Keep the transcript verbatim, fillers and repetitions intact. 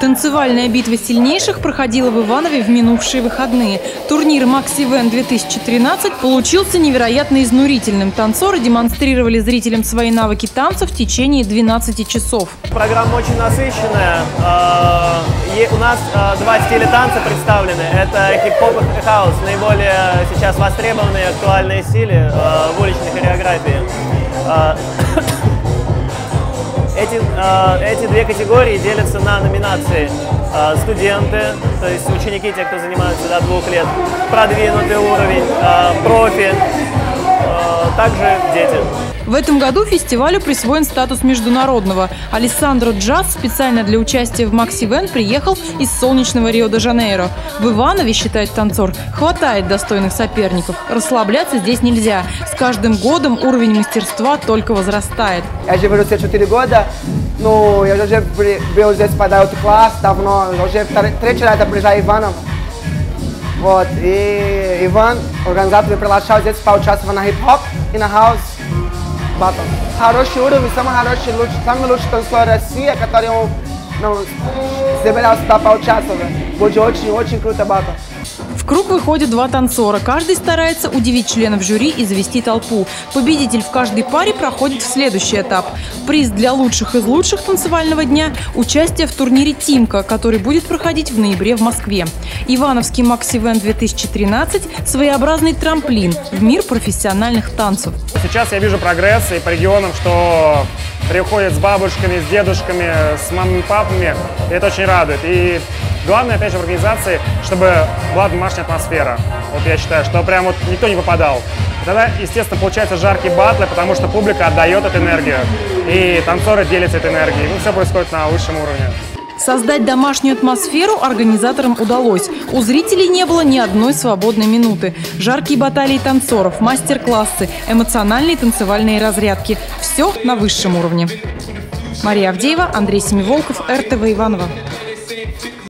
Танцевальная битва сильнейших проходила в Иванове в минувшие выходные. Турнир Макс-Ивент две тысячи тринадцать получился невероятно изнурительным. Танцоры демонстрировали зрителям свои навыки танца в течение двенадцати часов. Программа очень насыщенная. У нас два стиля танца представлены. Это хип-хоп и хаус, наиболее сейчас востребованные актуальные стили в уличной хореографии. Эти, эти две категории делятся на номинации. Студенты, то есть ученики, те, кто занимаются до двух лет, продвинутый уровень, профи, также дети. В этом году фестивалю присвоен статус международного. Алессандро Джаз специально для участия в Макс-Ивент приехал из солнечного Рио-де-Жанейро. В Иванове, считает танцор, хватает достойных соперников. Расслабляться здесь нельзя. С каждым годом уровень мастерства только возрастает. Я живу здесь четыре года. Ну, я уже был здесь подать класс давно. Уже третий раз я приезжаю в Иванов. Вот. И Иван, организатор, приглашал здесь поучаствовать на хип-хоп и на хаус. Батл. Хороший уровень, самый хороший, лучший, самый лучший танцор России, который ну, собирался сюда поучаствовать. Будет очень-очень круто батл. В круг выходят два танцора. Каждый старается удивить членов жюри и завести толпу. Победитель в каждой паре проходит в следующий этап. Приз для лучших из лучших танцевального дня – участие в турнире «Тимка», который будет проходить в ноябре в Москве. Ивановский Макс-Ивент две тысячи тринадцать – своеобразный трамплин в мир профессиональных танцев. Сейчас я вижу прогресс и по регионам, что приходят с бабушками, с дедушками, с мамами, папами. И это очень радует. И главное, опять же, в организации, чтобы была домашняя атмосфера. Вот я считаю, что прям вот никто не попадал. И тогда, естественно, получаются жаркие батлы, потому что публика отдает эту энергию. И танцоры делятся этой энергией. Ну, все происходит на высшем уровне. Создать домашнюю атмосферу организаторам удалось. У зрителей не было ни одной свободной минуты. Жаркие баталии танцоров, мастер-классы, эмоциональные танцевальные разрядки. Все на высшем уровне. Мария Авдеева, Андрей Семиволков, эр тэ вэ Иваново.